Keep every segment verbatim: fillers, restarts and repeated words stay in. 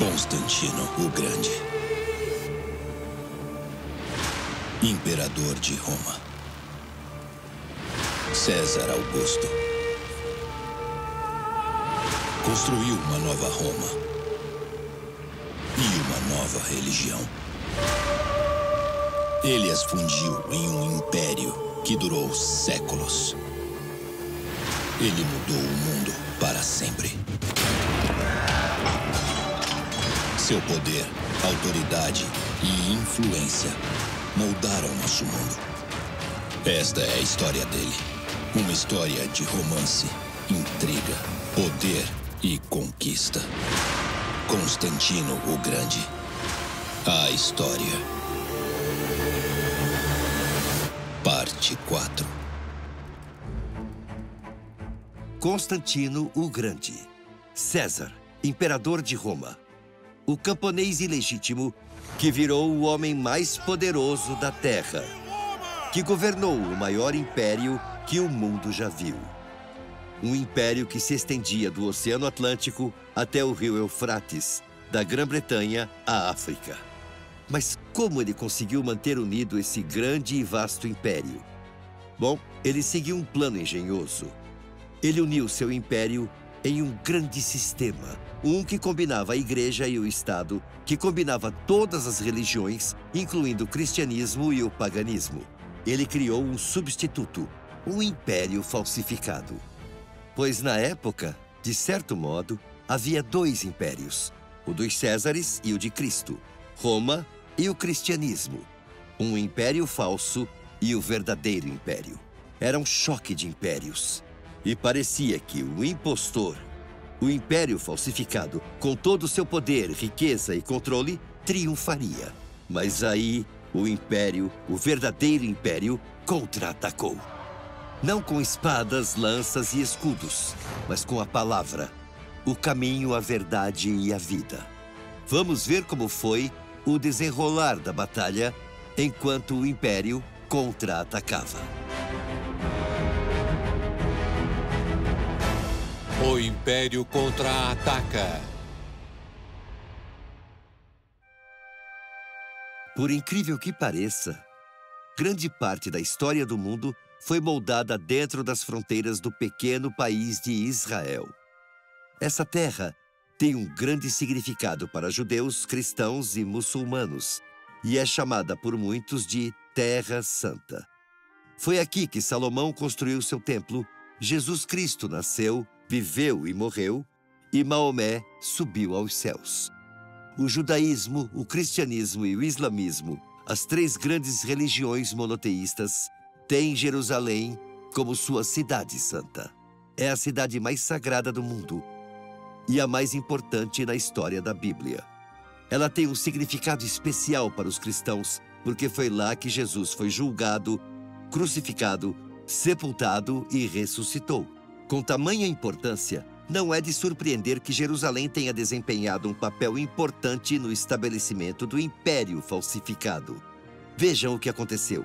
Constantino o Grande, imperador de Roma. César Augusto construiu uma nova Roma e uma nova religião. Ele as fundiu em um império que durou séculos. Ele mudou o mundo para sempre. Seu poder, autoridade e influência moldaram nosso mundo. Esta é a história dele. Uma história de romance, intriga, poder e conquista. Constantino o Grande. A história. Parte quatro. Constantino o Grande. César, imperador de Roma. O camponês ilegítimo que virou o homem mais poderoso da Terra, que governou o maior império que o mundo já viu. Um império que se estendia do Oceano Atlântico até o rio Eufrates, da Grã-Bretanha à África. Mas como ele conseguiu manter unido esse grande e vasto império? Bom, ele seguiu um plano engenhoso. Ele uniu seu império em um grande sistema, um que combinava a igreja e o Estado, que combinava todas as religiões, incluindo o cristianismo e o paganismo. Ele criou um substituto, um império falsificado. Pois na época, de certo modo, havia dois impérios, o dos Césares e o de Cristo, Roma e o cristianismo. Um império falso e o verdadeiro império. Era um choque de impérios. E parecia que o impostor, o império falsificado, com todo o seu poder, riqueza e controle, triunfaria. Mas aí, o império, o verdadeiro império, contra-atacou. Não com espadas, lanças e escudos, mas com a palavra, o caminho, a verdade e a vida. Vamos ver como foi o desenrolar da batalha enquanto o império contra-atacava. O Império contra-ataca. Por incrível que pareça, grande parte da história do mundo foi moldada dentro das fronteiras do pequeno país de Israel. Essa terra tem um grande significado para judeus, cristãos e muçulmanos, e é chamada por muitos de Terra Santa. Foi aqui que Salomão construiu seu templo, Jesus Cristo nasceu, viveu e morreu, e Maomé subiu aos céus. O judaísmo, o cristianismo e o islamismo, as três grandes religiões monoteístas, têm Jerusalém como sua cidade santa. É a cidade mais sagrada do mundo e a mais importante na história da Bíblia. Ela tem um significado especial para os cristãos, porque foi lá que Jesus foi julgado, crucificado, sepultado e ressuscitou. Com tamanha importância, não é de surpreender que Jerusalém tenha desempenhado um papel importante no estabelecimento do império falsificado. Vejam o que aconteceu.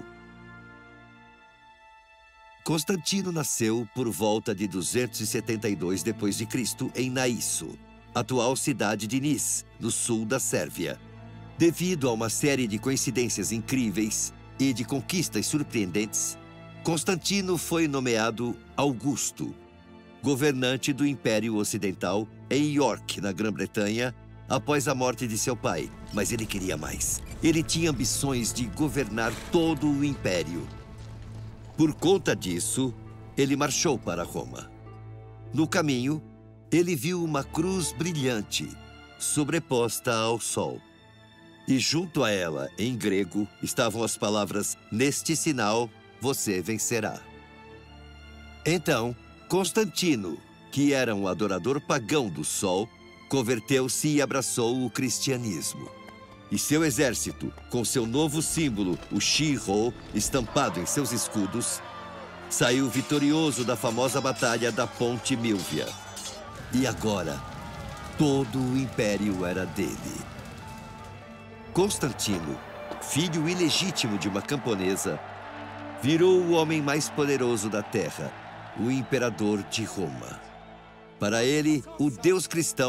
Constantino nasceu por volta de duzentos e setenta e dois depois de Cristo em Naísso, atual cidade de Nis, no sul da Sérvia. Devido a uma série de coincidências incríveis e de conquistas surpreendentes, Constantino foi nomeado Augusto, governante do Império Ocidental em York, na Grã-Bretanha, após a morte de seu pai. Mas ele queria mais. Ele tinha ambições de governar todo o Império. Por conta disso, ele marchou para Roma. No caminho, ele viu uma cruz brilhante, sobreposta ao sol. E junto a ela, em grego, estavam as palavras: "Neste sinal, você vencerá." Então, Constantino, que era um adorador pagão do sol, converteu-se e abraçou o cristianismo. E seu exército, com seu novo símbolo, o Chi-Rho, estampado em seus escudos, saiu vitorioso da famosa batalha da Ponte Milvia. E agora, todo o império era dele. Constantino, filho ilegítimo de uma camponesa, virou o homem mais poderoso da Terra, o imperador de Roma. Para ele, o Deus cristão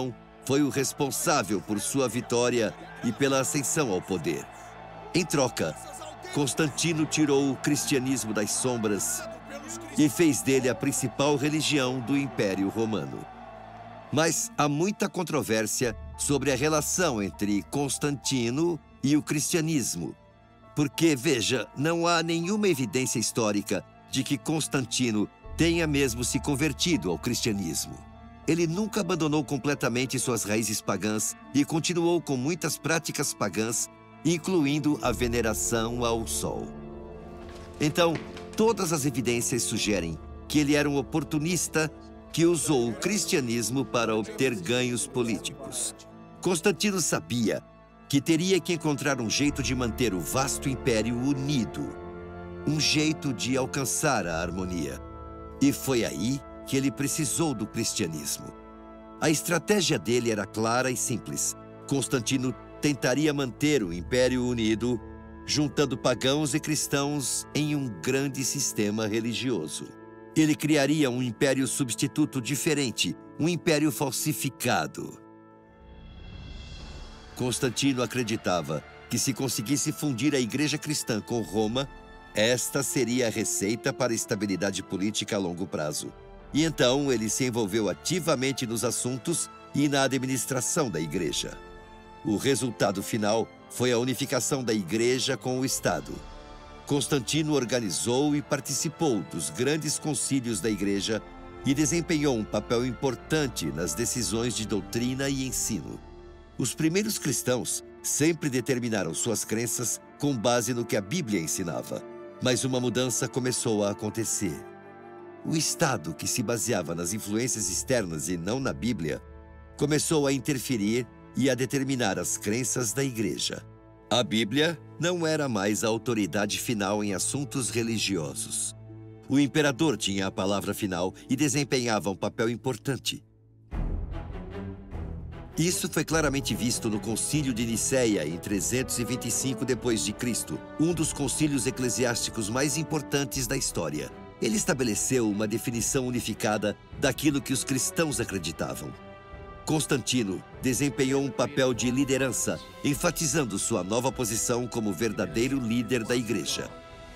foi o responsável por sua vitória e pela ascensão ao poder. Em troca, Constantino tirou o cristianismo das sombras e fez dele a principal religião do Império Romano. Mas há muita controvérsia sobre a relação entre Constantino e o cristianismo, porque, veja, não há nenhuma evidência histórica de que Constantino tenha mesmo se convertido ao cristianismo. Ele nunca abandonou completamente suas raízes pagãs e continuou com muitas práticas pagãs, incluindo a veneração ao sol. Então, todas as evidências sugerem que ele era um oportunista que usou o cristianismo para obter ganhos políticos. Constantino sabia que teria que encontrar um jeito de manter o vasto império unido, um jeito de alcançar a harmonia. E foi aí que ele precisou do cristianismo. A estratégia dele era clara e simples. Constantino tentaria manter o Império unido, juntando pagãos e cristãos em um grande sistema religioso. Ele criaria um império substituto diferente, um império falsificado. Constantino acreditava que se conseguisse fundir a Igreja Cristã com Roma, esta seria a receita para a estabilidade política a longo prazo. E então ele se envolveu ativamente nos assuntos e na administração da Igreja. O resultado final foi a unificação da Igreja com o Estado. Constantino organizou e participou dos grandes concílios da Igreja e desempenhou um papel importante nas decisões de doutrina e ensino. Os primeiros cristãos sempre determinaram suas crenças com base no que a Bíblia ensinava, mas uma mudança começou a acontecer. O Estado, que se baseava nas influências externas e não na Bíblia, começou a interferir e a determinar as crenças da Igreja. A Bíblia não era mais a autoridade final em assuntos religiosos. O imperador tinha a palavra final e desempenhava um papel importante. Isso foi claramente visto no Concílio de Nicéia em trezentos e vinte e cinco depois de Cristo, um dos concílios eclesiásticos mais importantes da história. Ele estabeleceu uma definição unificada daquilo que os cristãos acreditavam. Constantino desempenhou um papel de liderança, enfatizando sua nova posição como verdadeiro líder da Igreja.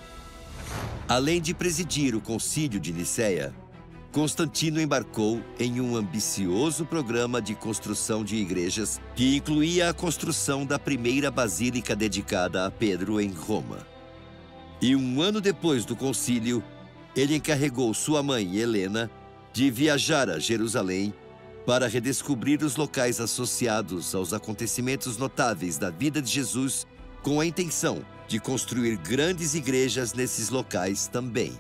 Além de presidir o Concílio de Nicéia, Constantino embarcou em um ambicioso programa de construção de igrejas que incluía a construção da primeira basílica dedicada a Pedro em Roma. E um ano depois do concílio, ele encarregou sua mãe, Helena, de viajar a Jerusalém para redescobrir os locais associados aos acontecimentos notáveis da vida de Jesus, com a intenção de construir grandes igrejas nesses locais também.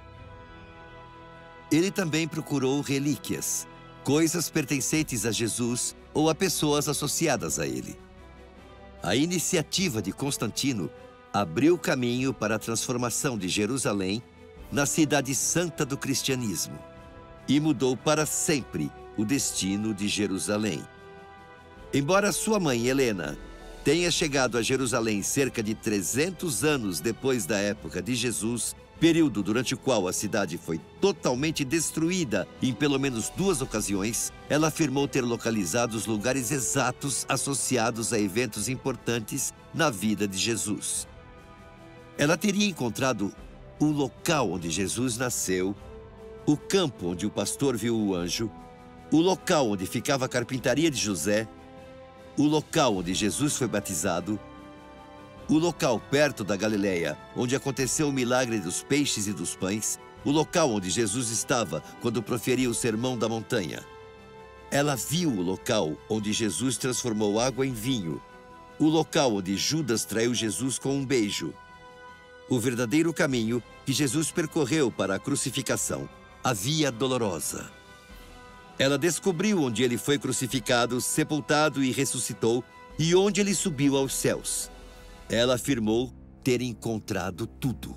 Ele também procurou relíquias, coisas pertencentes a Jesus ou a pessoas associadas a ele. A iniciativa de Constantino abriu caminho para a transformação de Jerusalém na cidade santa do cristianismo e mudou para sempre o destino de Jerusalém. Embora sua mãe, Helena, tenha chegado a Jerusalém cerca de trezentos anos depois da época de Jesus, período durante o qual a cidade foi totalmente destruída em pelo menos duas ocasiões, ela afirmou ter localizado os lugares exatos associados a eventos importantes na vida de Jesus. Ela teria encontrado o local onde Jesus nasceu, o campo onde o pastor viu o anjo, o local onde ficava a carpintaria de José, o local onde Jesus foi batizado, o local perto da Galileia, onde aconteceu o milagre dos peixes e dos pães, o local onde Jesus estava quando proferia o sermão da montanha. Ela viu o local onde Jesus transformou água em vinho, o local onde Judas traiu Jesus com um beijo, o verdadeiro caminho que Jesus percorreu para a crucificação, a Via Dolorosa. Ela descobriu onde ele foi crucificado, sepultado e ressuscitou, e onde ele subiu aos céus. Ela afirmou ter encontrado tudo.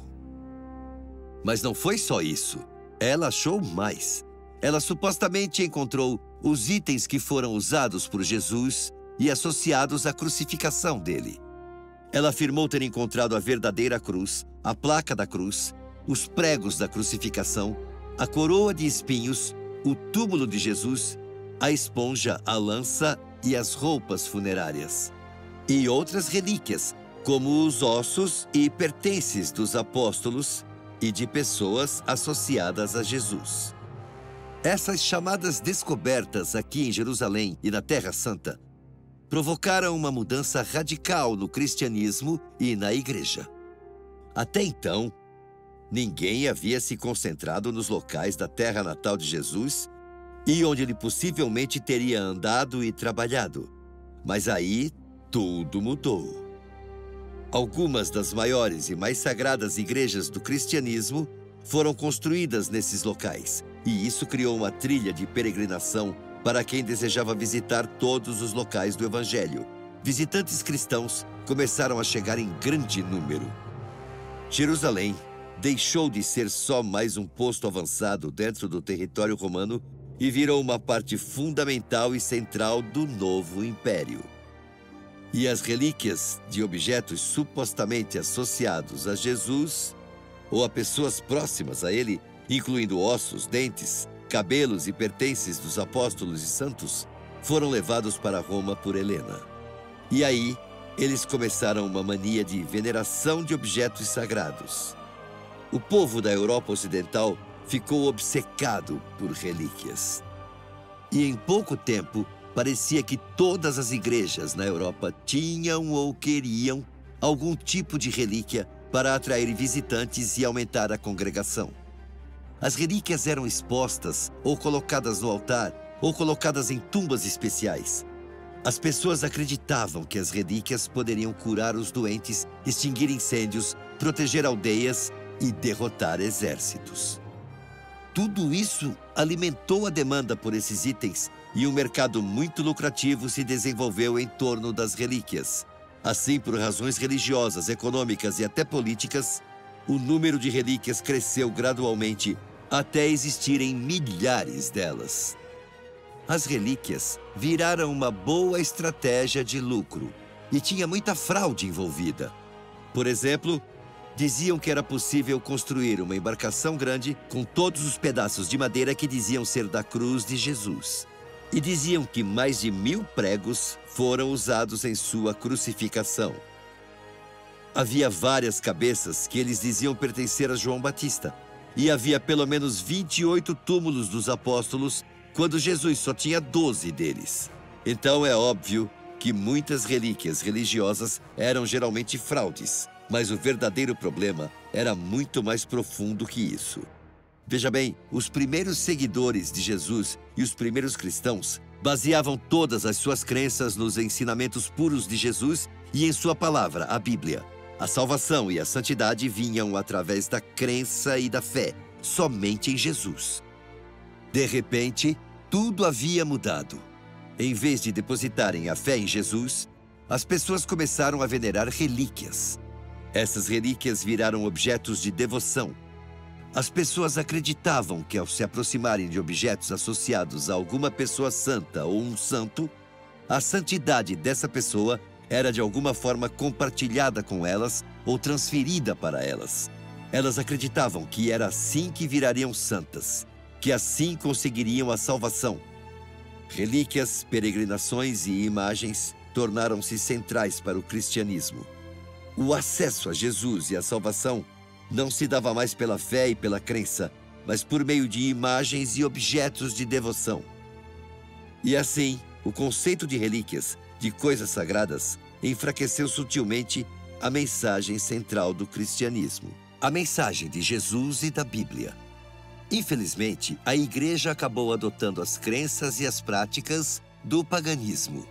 Mas não foi só isso. Ela achou mais. Ela supostamente encontrou os itens que foram usados por Jesus e associados à crucificação dele. Ela afirmou ter encontrado a verdadeira cruz, a placa da cruz, os pregos da crucificação, a coroa de espinhos, o túmulo de Jesus, a esponja, a lança e as roupas funerárias, e outras relíquias, como os ossos e pertences dos apóstolos e de pessoas associadas a Jesus. Essas chamadas descobertas aqui em Jerusalém e na Terra Santa provocaram uma mudança radical no cristianismo e na igreja. Até então, ninguém havia se concentrado nos locais da terra natal de Jesus e onde ele possivelmente teria andado e trabalhado. Mas aí, tudo mudou. Algumas das maiores e mais sagradas igrejas do cristianismo foram construídas nesses locais, e isso criou uma trilha de peregrinação para quem desejava visitar todos os locais do Evangelho. Visitantes cristãos começaram a chegar em grande número. Jerusalém deixou de ser só mais um posto avançado dentro do território romano e virou uma parte fundamental e central do novo império. E as relíquias de objetos supostamente associados a Jesus ou a pessoas próximas a ele, incluindo ossos, dentes, cabelos e pertences dos apóstolos e santos, foram levados para Roma por Helena. E aí, eles começaram uma mania de veneração de objetos sagrados. O povo da Europa Ocidental ficou obcecado por relíquias. E em pouco tempo, parecia que todas as igrejas na Europa tinham ou queriam algum tipo de relíquia para atrair visitantes e aumentar a congregação. As relíquias eram expostas ou colocadas no altar ou colocadas em tumbas especiais. As pessoas acreditavam que as relíquias poderiam curar os doentes, extinguir incêndios, proteger aldeias e derrotar exércitos. Tudo isso alimentou a demanda por esses itens e um mercado muito lucrativo se desenvolveu em torno das relíquias. Assim, por razões religiosas, econômicas e até políticas, o número de relíquias cresceu gradualmente até existirem milhares delas. As relíquias viraram uma boa estratégia de lucro e tinha muita fraude envolvida. Por exemplo, diziam que era possível construir uma embarcação grande com todos os pedaços de madeira que diziam ser da cruz de Jesus. E diziam que mais de mil pregos foram usados em sua crucificação. Havia várias cabeças que eles diziam pertencer a João Batista. E havia pelo menos vinte e oito túmulos dos apóstolos, quando Jesus só tinha doze deles. Então é óbvio que muitas relíquias religiosas eram geralmente fraudes. Mas o verdadeiro problema era muito mais profundo que isso. Veja bem, os primeiros seguidores de Jesus e os primeiros cristãos baseavam todas as suas crenças nos ensinamentos puros de Jesus e em sua palavra, a Bíblia. A salvação e a santidade vinham através da crença e da fé, somente em Jesus. De repente, tudo havia mudado. Em vez de depositarem a fé em Jesus, as pessoas começaram a venerar relíquias. Essas relíquias viraram objetos de devoção. As pessoas acreditavam que, ao se aproximarem de objetos associados a alguma pessoa santa ou um santo, a santidade dessa pessoa era de alguma forma compartilhada com elas ou transferida para elas. Elas acreditavam que era assim que virariam santas, que assim conseguiriam a salvação. Relíquias, peregrinações e imagens tornaram-se centrais para o cristianismo. O acesso a Jesus e a salvação não se dava mais pela fé e pela crença, mas por meio de imagens e objetos de devoção. E assim, o conceito de relíquias, de coisas sagradas, enfraqueceu sutilmente a mensagem central do cristianismo, a mensagem de Jesus e da Bíblia. Infelizmente, a igreja acabou adotando as crenças e as práticas do paganismo.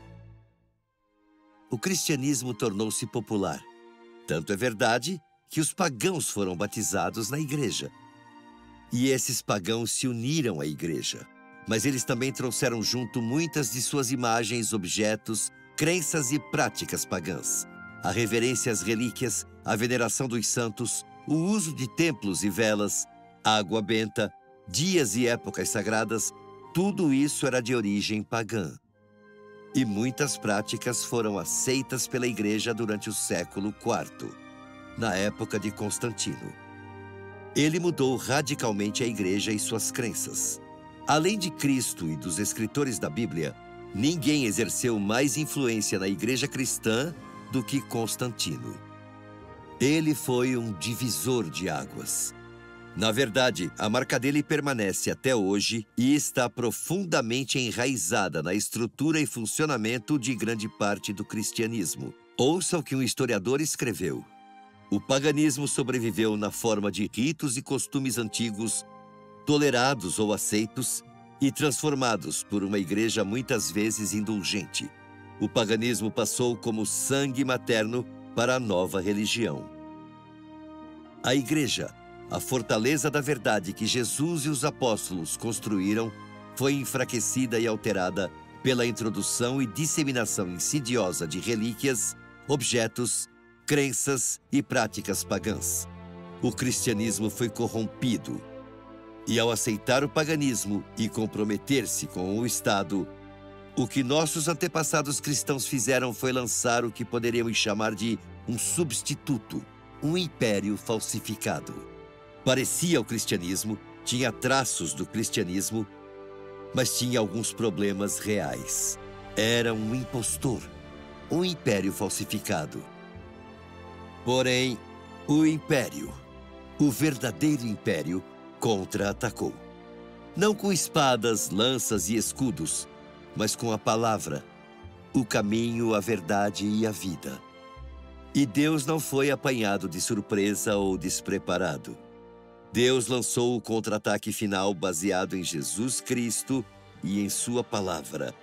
O cristianismo tornou-se popular. Tanto é verdade que os pagãos foram batizados na igreja. E esses pagãos se uniram à igreja. Mas eles também trouxeram junto muitas de suas imagens, objetos, crenças e práticas pagãs. A reverência às relíquias, a veneração dos santos, o uso de templos e velas, a água benta, dias e épocas sagradas, tudo isso era de origem pagã. E muitas práticas foram aceitas pela igreja durante o século quarto, na época de Constantino. Ele mudou radicalmente a igreja e suas crenças. Além de Cristo e dos escritores da Bíblia, ninguém exerceu mais influência na igreja cristã do que Constantino. Ele foi um divisor de águas. Na verdade, a marca dele permanece até hoje e está profundamente enraizada na estrutura e funcionamento de grande parte do cristianismo. Ouça o que um historiador escreveu. O paganismo sobreviveu na forma de ritos e costumes antigos, tolerados ou aceitos, e transformados por uma igreja muitas vezes indulgente. O paganismo passou como sangue materno para a nova religião. A igreja, a fortaleza da verdade que Jesus e os apóstolos construíram, foi enfraquecida e alterada pela introdução e disseminação insidiosa de relíquias, objetos, crenças e práticas pagãs. O cristianismo foi corrompido. E ao aceitar o paganismo e comprometer-se com o Estado, o que nossos antepassados cristãos fizeram foi lançar o que poderíamos chamar de um substituto, um império falsificado. Parecia o cristianismo, tinha traços do cristianismo, mas tinha alguns problemas reais. Era um impostor, um império falsificado. Porém, o império, o verdadeiro império, contra-atacou. Não com espadas, lanças e escudos, mas com a palavra, o caminho, a verdade e a vida. E Deus não foi apanhado de surpresa ou despreparado. Deus lançou o contra-ataque final baseado em Jesus Cristo e em sua palavra.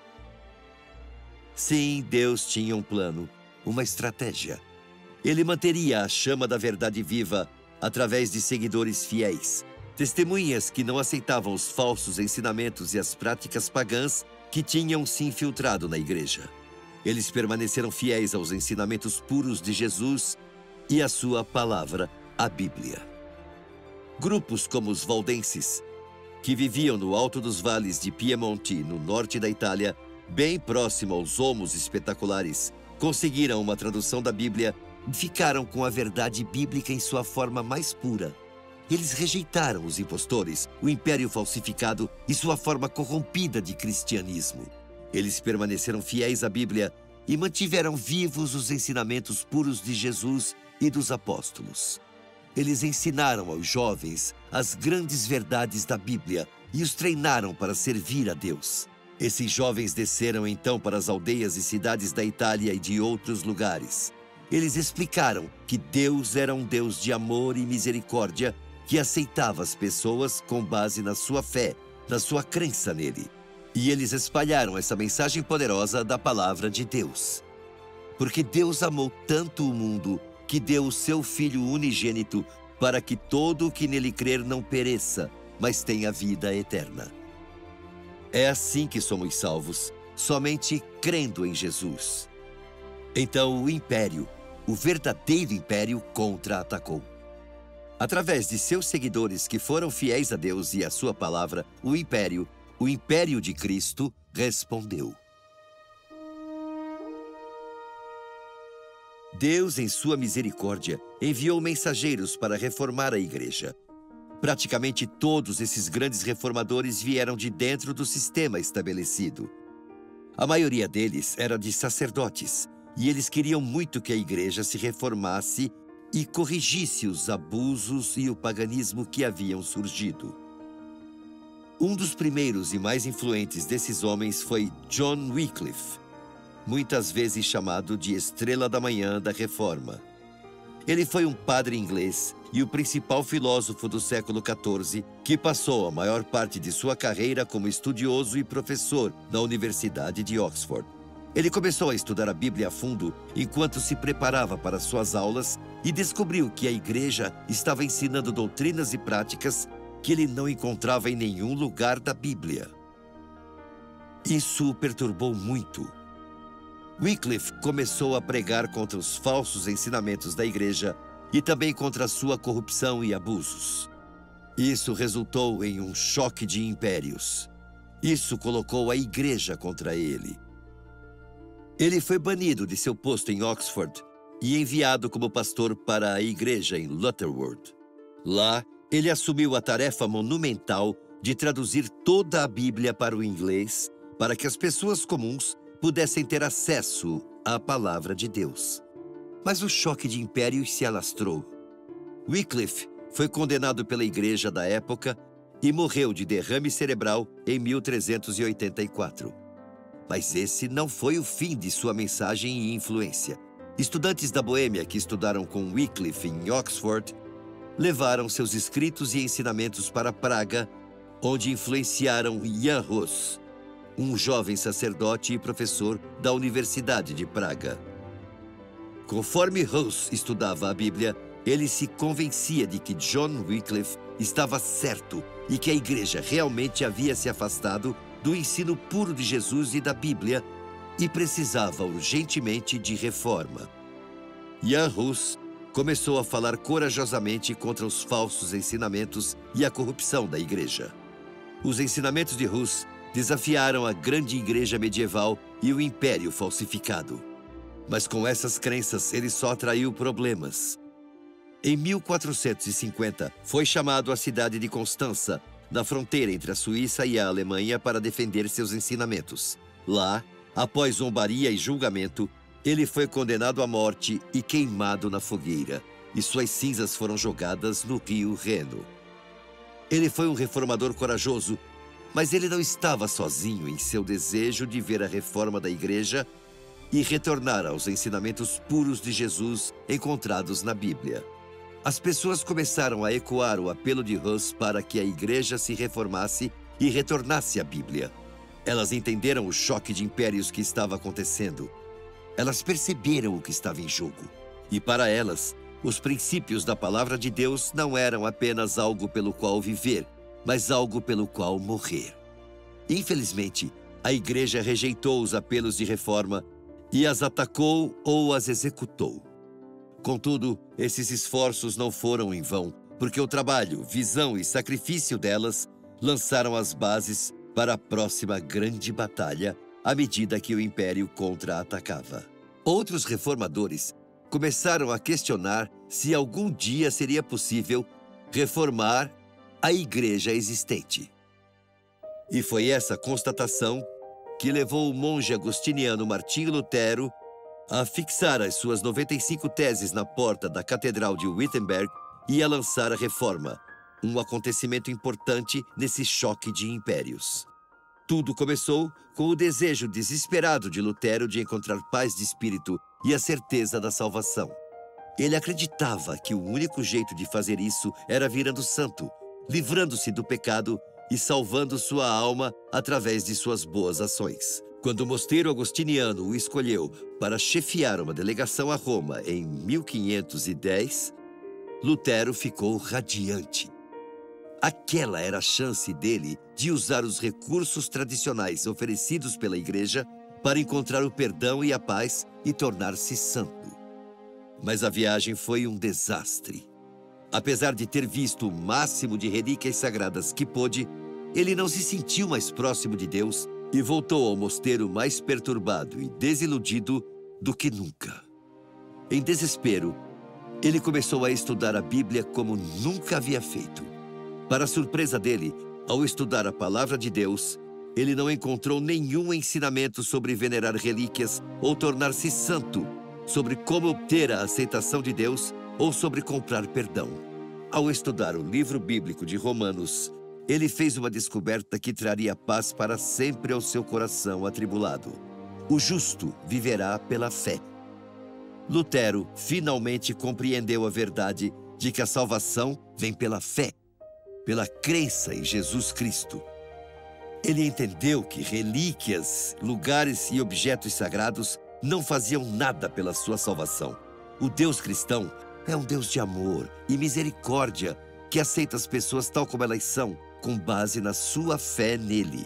Sim, Deus tinha um plano, uma estratégia. Ele manteria a chama da verdade viva através de seguidores fiéis, testemunhas que não aceitavam os falsos ensinamentos e as práticas pagãs que tinham se infiltrado na igreja. Eles permaneceram fiéis aos ensinamentos puros de Jesus e à sua palavra, a Bíblia. Grupos como os valdenses, que viviam no alto dos vales de Piemonte, no norte da Itália, bem próximo aos Olmos Espetaculares, conseguiram uma tradução da Bíblia e ficaram com a verdade bíblica em sua forma mais pura. Eles rejeitaram os impostores, o império falsificado e sua forma corrompida de cristianismo. Eles permaneceram fiéis à Bíblia e mantiveram vivos os ensinamentos puros de Jesus e dos apóstolos. Eles ensinaram aos jovens as grandes verdades da Bíblia e os treinaram para servir a Deus. Esses jovens desceram então para as aldeias e cidades da Itália e de outros lugares. Eles explicaram que Deus era um Deus de amor e misericórdia que aceitava as pessoas com base na sua fé, na sua crença nele. E eles espalharam essa mensagem poderosa da palavra de Deus. Porque Deus amou tanto o mundo que deu o seu Filho unigênito para que todo o que nele crer não pereça, mas tenha vida eterna. É assim que somos salvos, somente crendo em Jesus. Então o império, o verdadeiro império, contra-atacou. Através de seus seguidores que foram fiéis a Deus e à sua palavra, o império, o império de Cristo, respondeu. Deus, em sua misericórdia, enviou mensageiros para reformar a igreja. Praticamente todos esses grandes reformadores vieram de dentro do sistema estabelecido. A maioria deles era de sacerdotes, e eles queriam muito que a igreja se reformasse e corrigisse os abusos e o paganismo que haviam surgido. Um dos primeiros e mais influentes desses homens foi John Wycliffe, muitas vezes chamado de Estrela da Manhã da Reforma. Ele foi um padre inglês e o principal filósofo do século quatorze, que passou a maior parte de sua carreira como estudioso e professor na Universidade de Oxford. Ele começou a estudar a Bíblia a fundo enquanto se preparava para suas aulas e descobriu que a igreja estava ensinando doutrinas e práticas que ele não encontrava em nenhum lugar da Bíblia. Isso o perturbou muito. Wycliffe começou a pregar contra os falsos ensinamentos da igreja e também contra a sua corrupção e abusos. Isso resultou em um choque de impérios. Isso colocou a igreja contra ele. Ele foi banido de seu posto em Oxford e enviado como pastor para a igreja em Lutterworth. Lá, ele assumiu a tarefa monumental de traduzir toda a Bíblia para o inglês para que as pessoas comuns pudessem ter acesso à palavra de Deus. Mas o choque de impérios se alastrou. Wycliffe foi condenado pela igreja da época e morreu de derrame cerebral em mil trezentos e oitenta e quatro. Mas esse não foi o fim de sua mensagem e influência. Estudantes da Boêmia que estudaram com Wycliffe em Oxford levaram seus escritos e ensinamentos para Praga, onde influenciaram Jan Hus, um jovem sacerdote e professor da Universidade de Praga. Conforme Hus estudava a Bíblia, ele se convencia de que John Wycliffe estava certo e que a igreja realmente havia se afastado do ensino puro de Jesus e da Bíblia e precisava urgentemente de reforma. Jan Hus começou a falar corajosamente contra os falsos ensinamentos e a corrupção da igreja. Os ensinamentos de Hus desafiaram a grande igreja medieval e o império falsificado. Mas com essas crenças, ele só atraiu problemas. Em mil quatrocentos e cinquenta, foi chamado à cidade de Constança, na fronteira entre a Suíça e a Alemanha, para defender seus ensinamentos. Lá, após zombaria e julgamento, ele foi condenado à morte e queimado na fogueira, e suas cinzas foram jogadas no rio Reno. Ele foi um reformador corajoso, mas ele não estava sozinho em seu desejo de ver a reforma da igreja e retornar aos ensinamentos puros de Jesus encontrados na Bíblia. As pessoas começaram a ecoar o apelo de Hus para que a igreja se reformasse e retornasse à Bíblia. Elas entenderam o choque de impérios que estava acontecendo. Elas perceberam o que estava em jogo. E para elas, os princípios da palavra de Deus não eram apenas algo pelo qual viver, mas algo pelo qual morrer. Infelizmente, a igreja rejeitou os apelos de reforma e as atacou ou as executou. Contudo, esses esforços não foram em vão, porque o trabalho, visão e sacrifício delas lançaram as bases para a próxima grande batalha à medida que o Império contra-atacava. Outros reformadores começaram a questionar se algum dia seria possível reformar a igreja existente. E foi essa constatação que levou o monge agostiniano Martinho Lutero a fixar as suas noventa e cinco teses na porta da Catedral de Wittenberg e a lançar a Reforma, um acontecimento importante nesse choque de impérios. Tudo começou com o desejo desesperado de Lutero de encontrar paz de espírito e a certeza da salvação. Ele acreditava que o único jeito de fazer isso era virando santo, livrando-se do pecado e salvando sua alma através de suas boas ações. Quando o mosteiro agostiniano o escolheu para chefiar uma delegação a Roma em mil quinhentos e dez, Lutero ficou radiante. Aquela era a chance dele de usar os recursos tradicionais oferecidos pela igreja para encontrar o perdão e a paz e tornar-se santo. Mas a viagem foi um desastre. Apesar de ter visto o máximo de relíquias sagradas que pôde, ele não se sentiu mais próximo de Deus e voltou ao mosteiro mais perturbado e desiludido do que nunca. Em desespero, ele começou a estudar a Bíblia como nunca havia feito. Para a surpresa dele, ao estudar a palavra de Deus, ele não encontrou nenhum ensinamento sobre venerar relíquias ou tornar-se santo, sobre como obter a aceitação de Deus ou sobre comprar perdão. Ao estudar o livro bíblico de Romanos, ele fez uma descoberta que traria paz para sempre ao seu coração atribulado. O justo viverá pela fé. Lutero finalmente compreendeu a verdade de que a salvação vem pela fé, pela crença em Jesus Cristo. Ele entendeu que relíquias, lugares e objetos sagrados não faziam nada pela sua salvação. O Deus cristão é um Deus de amor e misericórdia que aceita as pessoas tal como elas são, com base na sua fé nele.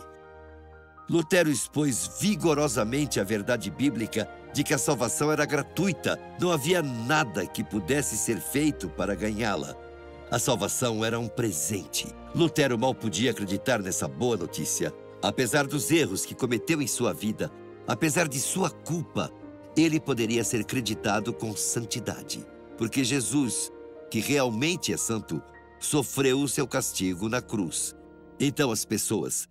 Lutero expôs vigorosamente a verdade bíblica de que a salvação era gratuita, não havia nada que pudesse ser feito para ganhá-la. A salvação era um presente. Lutero mal podia acreditar nessa boa notícia. Apesar dos erros que cometeu em sua vida, apesar de sua culpa, ele poderia ser creditado com santidade, porque Jesus, que realmente é santo, sofreu o seu castigo na cruz. Então as pessoas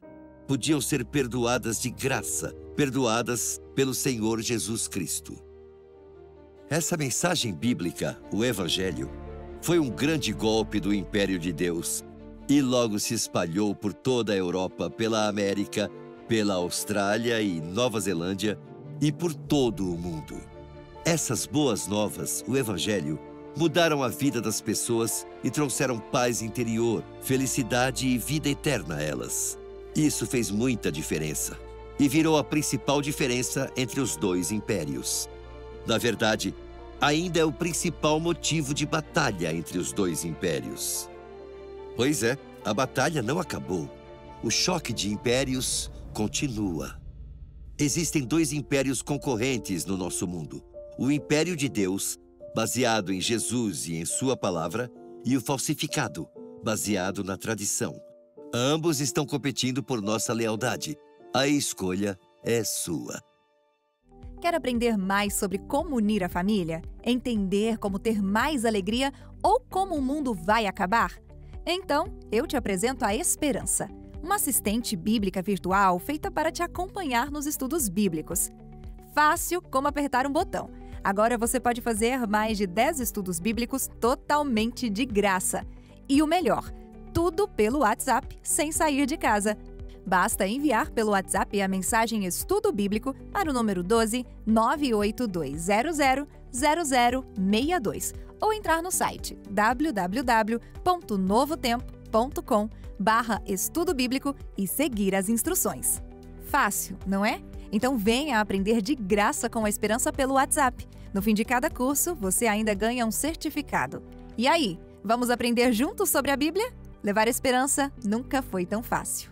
podiam ser perdoadas de graça, perdoadas pelo Senhor Jesus Cristo. Essa mensagem bíblica, o Evangelho, foi um grande golpe do Império de Deus e logo se espalhou por toda a Europa, pela América, pela Austrália e Nova Zelândia e por todo o mundo. Essas boas novas, o Evangelho, mudaram a vida das pessoas e trouxeram paz interior, felicidade e vida eterna a elas. Isso fez muita diferença e virou a principal diferença entre os dois impérios. Na verdade, ainda é o principal motivo de batalha entre os dois impérios. Pois é, a batalha não acabou. O choque de impérios continua. Existem dois impérios concorrentes no nosso mundo. O Império de Deus, baseado em Jesus e em sua palavra, e o falsificado, baseado na tradição. Ambos estão competindo por nossa lealdade. A escolha é sua. Quer aprender mais sobre como unir a família? Entender como ter mais alegria ou como o mundo vai acabar? Então, eu te apresento a Esperança, uma assistente bíblica virtual feita para te acompanhar nos estudos bíblicos. Fácil como apertar um botão. Agora você pode fazer mais de dez estudos bíblicos totalmente de graça. E o melhor, tudo pelo WhatsApp, sem sair de casa. Basta enviar pelo WhatsApp a mensagem Estudo Bíblico para o número doze, nove oito dois zero zero, zero zero seis dois ou entrar no site w w w ponto novo tempo ponto com barra estudo bíblico e seguir as instruções. Fácil, não é? Então venha aprender de graça com a Esperança pelo WhatsApp. No fim de cada curso, você ainda ganha um certificado. E aí, vamos aprender juntos sobre a Bíblia? Levar esperança nunca foi tão fácil.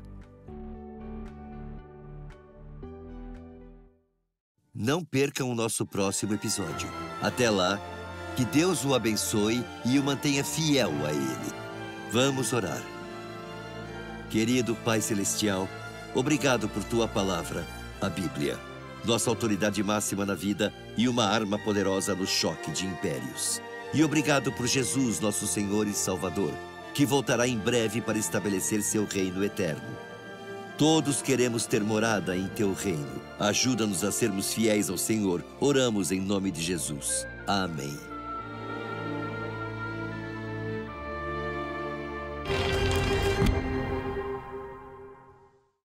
Não percam o nosso próximo episódio. Até lá, que Deus o abençoe e o mantenha fiel a Ele. Vamos orar. Querido Pai Celestial, obrigado por Tua palavra, a Bíblia, nossa autoridade máxima na vida e uma arma poderosa no choque de impérios. E obrigado por Jesus, nosso Senhor e Salvador, que voltará em breve para estabelecer seu reino eterno. Todos queremos ter morada em Teu reino. Ajuda-nos a sermos fiéis ao Senhor. Oramos em nome de Jesus. Amém.